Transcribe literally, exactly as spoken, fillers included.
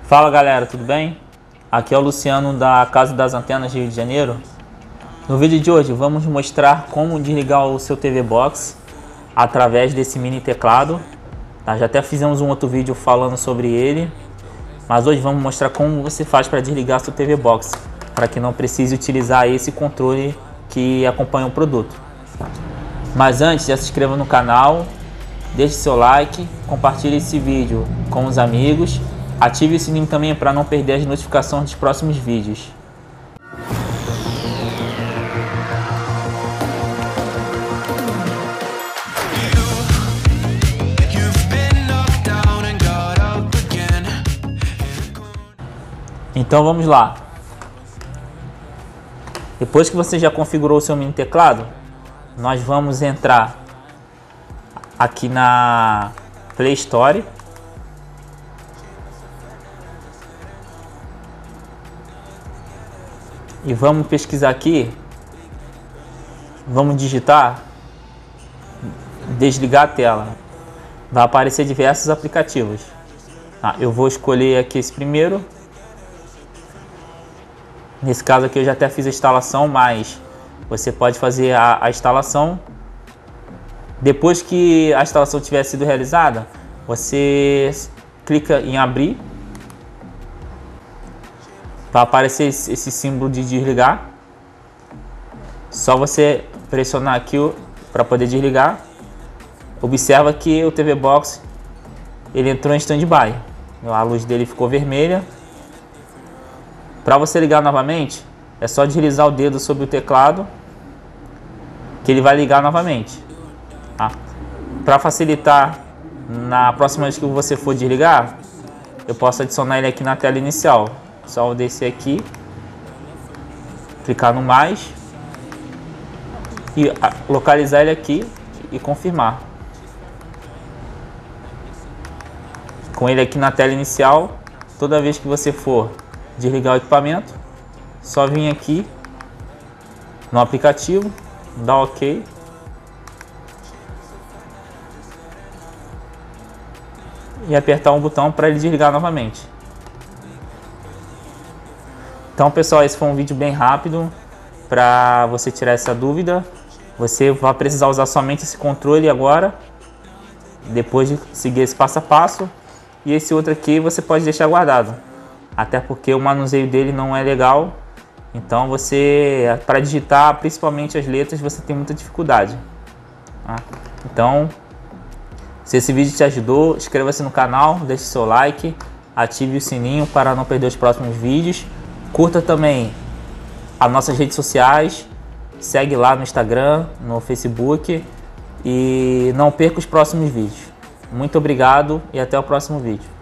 Fala galera, tudo bem? Aqui é o Luciano da Casa das Antenas Rio de Janeiro. No vídeo de hoje vamos mostrar como desligar o seu T V Box através desse mini teclado. Tá? Já até fizemos um outro vídeo falando sobre ele, mas hoje vamos mostrar como você faz para desligar seu T V Box, para que não precise utilizar esse controle que acompanha o produto. Mas antes, já se inscreva no canal, deixe seu like, compartilhe esse vídeo com os amigos. Ative o sininho também para não perder as notificações dos próximos vídeos. Então vamos lá. Depois que você já configurou o seu mini teclado, nós vamos entrar aqui na Play Store. E vamos pesquisar aqui, vamos digitar desligar a tela. Vai aparecer diversos aplicativos. Ah, eu vou escolher aqui esse primeiro. Nesse caso aqui eu já até fiz a instalação, mas você pode fazer a, a instalação. Depois que a instalação tiver sido realizada, você clica em abrir. Vai aparecer esse, esse símbolo de desligar. Só você pressionar aqui para poder desligar. Observa que o T V Box ele entrou em stand-by. A luz dele ficou vermelha. Para você ligar novamente, é só deslizar o dedo sobre o teclado que ele vai ligar novamente. Ah, para facilitar, na próxima vez que você for desligar, eu posso adicionar ele aqui na tela inicial. Só descer aqui, clicar no mais e localizar ele aqui e confirmar. Com ele aqui na tela inicial, toda vez que você for desligar o equipamento, só vir aqui no aplicativo, dar OK e apertar um botão para ele desligar novamente. Então pessoal, esse foi um vídeo bem rápido para você tirar essa dúvida. Você vai precisar usar somente esse controle agora, depois de seguir esse passo a passo. E esse outro aqui você pode deixar guardado, até porque o manuseio dele não é legal. Então você, para digitar principalmente as letras, você tem muita dificuldade. Tá? Então, se esse vídeo te ajudou, inscreva-se no canal, deixe seu like, ative o sininho para não perder os próximos vídeos. Curta também as nossas redes sociais, segue lá no Instagram, no Facebook e não perca os próximos vídeos. Muito obrigado e até o próximo vídeo.